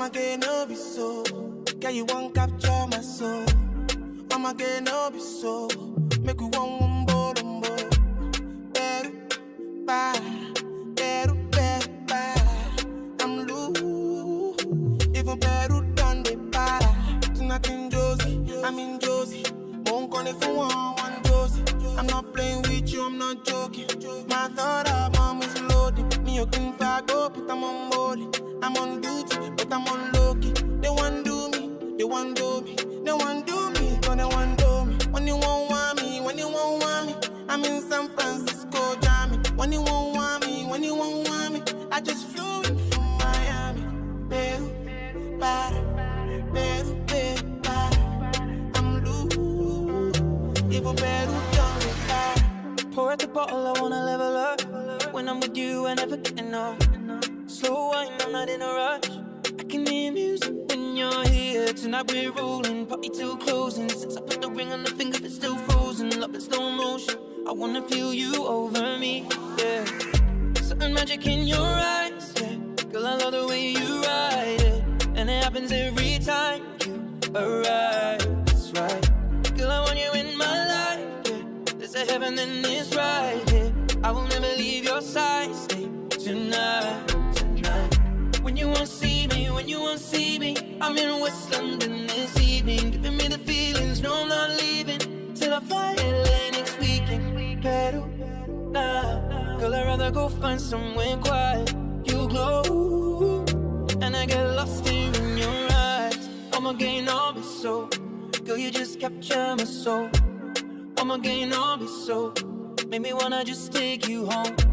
I'ma get no be so. Girl, you won't capture my soul. I'ma get no be so. Make you one umbo. Better, better, I'm loose. Even better than the para. Tonight in Josie, I'm in Josie. Won't call it for one Josie. I'm not playing with you, I'm not joking. My thought of mom is loaded. Me, you can go, but I'm on molly. I'm on duty, but I'm on low-key. They want do me, they want do me. They want do me, but they want do me. When you won't want me, when you won't want me, I'm in San Francisco, jamming. When you won't want me, when you won't want me, I just flew in from Miami. Peru, para, I'm loose. Even Peru don't look bad. Pour out the bottle, I wanna level up. When I'm with you, I never get enough. Slow wine, I'm not in a rush. I can hear music when you're here. Tonight we're rolling, party till closing. Since I put the ring on the finger, it's still frozen. Love in slow motion, I wanna feel you over me, yeah. Certain magic in your eyes, yeah. Girl, I love the way you ride it. And it happens every time you arrive, that's right. Girl, I want you in my life, yeah. There's a heaven and it's right here, yeah. I will never leave your side, stay tonight. When you won't see me, when you won't see me, I'm in West London this evening, giving me the feelings, no I'm not leaving till I fly LA next weekend. Peru, nah, girl I'd rather go find somewhere quiet. You glow, and I get lost here in your eyes. I'ma gain all be so, girl you just capture my soul. I'ma gain all be so, make me wanna just take you home.